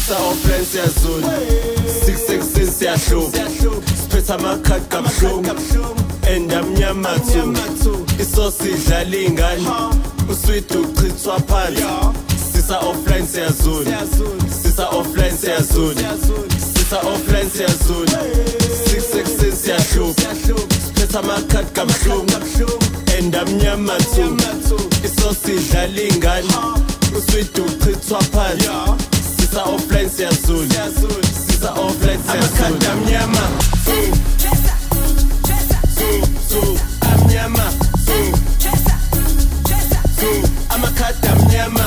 Sisa offline siyazula 666 siyahlupa Siphetha amakhadi kabuhlungu Endamnyama tu Isosi idlala ingane Usweet uchithwa phansi Sisa offline siyazula Sisa offline siyazula Sisa offline siyazula 666 siyahlupa Siphetha amakhadi kabuhlungu Endamnyama tu Isosi idlala ingane Usweet uchithwa phansi Sisa offline siyazula Sisa offline siyazula Amakhadi amnyama amnyama amakhadi amnyama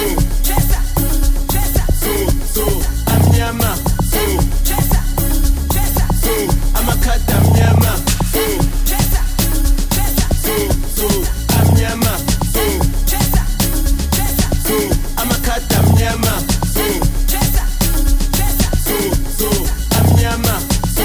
amnyama amakhadi amnyama amnyama amakhadi amnyama amnyama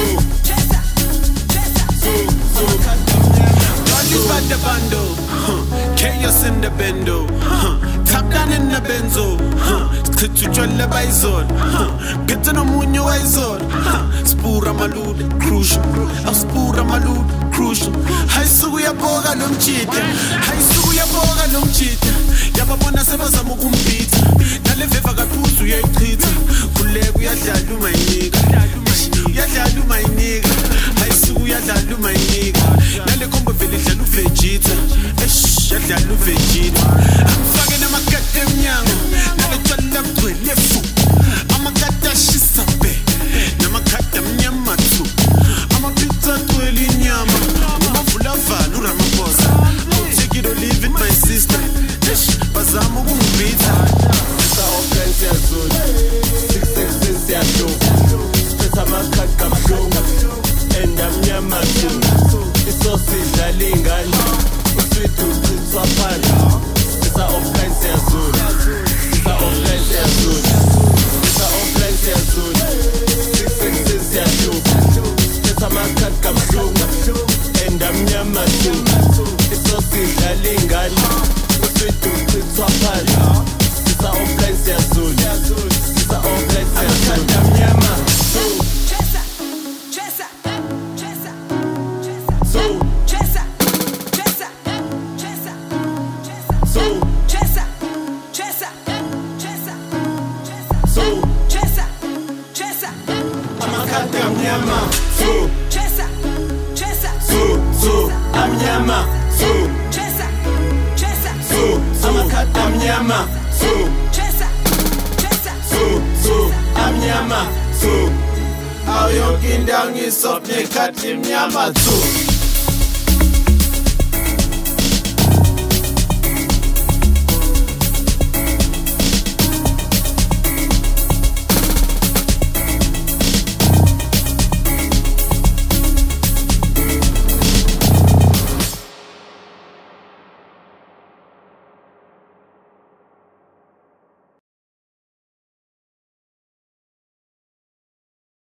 the bando, chaos in the bendo, top down in the benzo, clip to jolla by zone, get to no moon your eyes on, spura malud, crucial, spura malud, crucial, high suya boga lum cheat, high suya boga lum cheat, Yababona Sabasa Mukumpit, Naleva Gapusu Yakrit, Kulegu Yadu my nigga, Yadu my nigga, high suya Yadu my nigga, Nalekomba village and Vegeta, Yadu Vegeta. I'm fucking a goddamn young, now the child up to a left. I'm a goddamn shisabe, Namakata Yamatu. I'm a pizza to a linyama, I'm a full of value, I'm a boss. Take it or leave it, my sister. Bazamu Pizza. Sisa offline siyazula 666 siyahlupa Siphetha amakhadi kabuhlungu Endamnyama tu Isosi idlala ingane Usweet uchithwa phansi Sisa offline siyazula Sisa offline siyazula Sisa offline siyazula 666 siyahlupa Siphetha amakhadi kabuhlungu Endamnyama tu Isosi idlala ingane Usweet uchithwa phansi Sisa offline siyazula Sisa offline siyazula amnyama Amakhadi amnyama amnyama amakhadi amnyama amnyama ayo yonke indawo ngisophe nekhadi mnyama